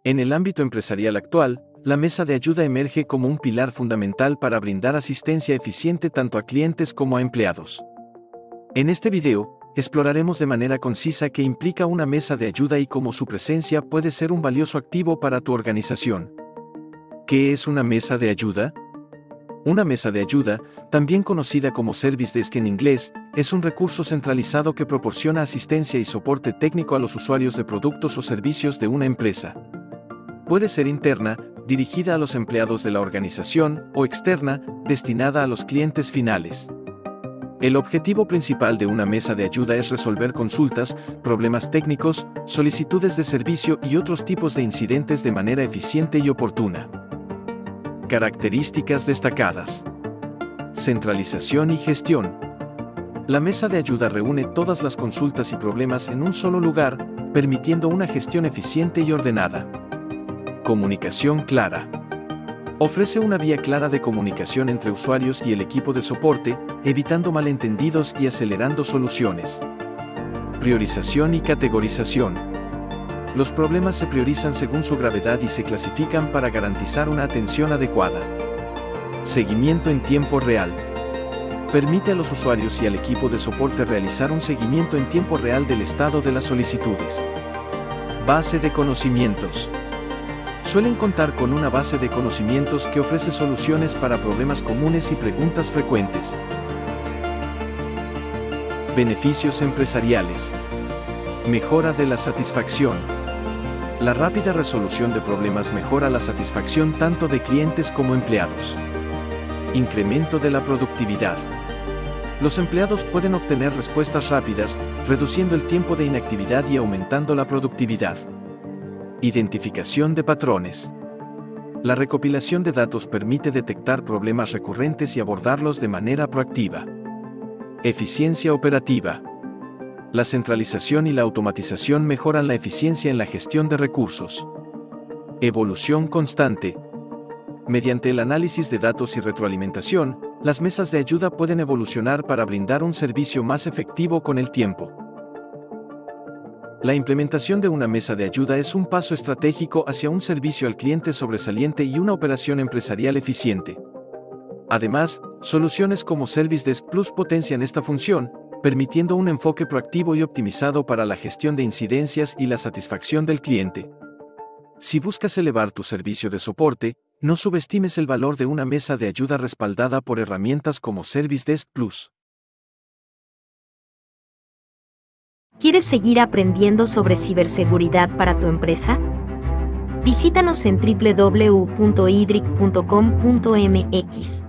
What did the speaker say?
En el ámbito empresarial actual, la mesa de ayuda emerge como un pilar fundamental para brindar asistencia eficiente tanto a clientes como a empleados. En este video, exploraremos de manera concisa qué implica una mesa de ayuda y cómo su presencia puede ser un valioso activo para tu organización. ¿Qué es una mesa de ayuda? Una mesa de ayuda, también conocida como Service Desk en inglés, es un recurso centralizado que proporciona asistencia y soporte técnico a los usuarios de productos o servicios de una empresa. Puede ser interna, dirigida a los empleados de la organización, o externa, destinada a los clientes finales. El objetivo principal de una mesa de ayuda es resolver consultas, problemas técnicos, solicitudes de servicio y otros tipos de incidentes de manera eficiente y oportuna. Características destacadas. Centralización y gestión. La mesa de ayuda reúne todas las consultas y problemas en un solo lugar, permitiendo una gestión eficiente y ordenada. Comunicación clara. Ofrece una vía clara de comunicación entre usuarios y el equipo de soporte, evitando malentendidos y acelerando soluciones. Priorización y categorización. Los problemas se priorizan según su gravedad y se clasifican para garantizar una atención adecuada. Seguimiento en tiempo real. Permite a los usuarios y al equipo de soporte realizar un seguimiento en tiempo real del estado de las solicitudes. Base de conocimientos. Suelen contar con una base de conocimientos que ofrece soluciones para problemas comunes y preguntas frecuentes. Beneficios empresariales. Mejora de la satisfacción. La rápida resolución de problemas mejora la satisfacción tanto de clientes como empleados. Incremento de la productividad. Los empleados pueden obtener respuestas rápidas, reduciendo el tiempo de inactividad y aumentando la productividad. Identificación de patrones. La recopilación de datos permite detectar problemas recurrentes y abordarlos de manera proactiva. Eficiencia operativa. La centralización y la automatización mejoran la eficiencia en la gestión de recursos. Evolución constante. Mediante el análisis de datos y retroalimentación, las mesas de ayuda pueden evolucionar para brindar un servicio más efectivo con el tiempo. La implementación de una mesa de ayuda es un paso estratégico hacia un servicio al cliente sobresaliente y una operación empresarial eficiente. Además, soluciones como Service Desk Plus potencian esta función, permitiendo un enfoque proactivo y optimizado para la gestión de incidencias y la satisfacción del cliente. Si buscas elevar tu servicio de soporte, no subestimes el valor de una mesa de ayuda respaldada por herramientas como Service Desk Plus. ¿Quieres seguir aprendiendo sobre ciberseguridad para tu empresa? Visítanos en www.idric.com.mx.